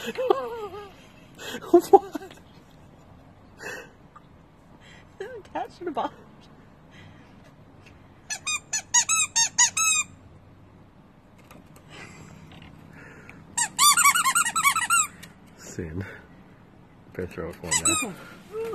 What? It's attached to the bottom. Sin. Better throw it for him now.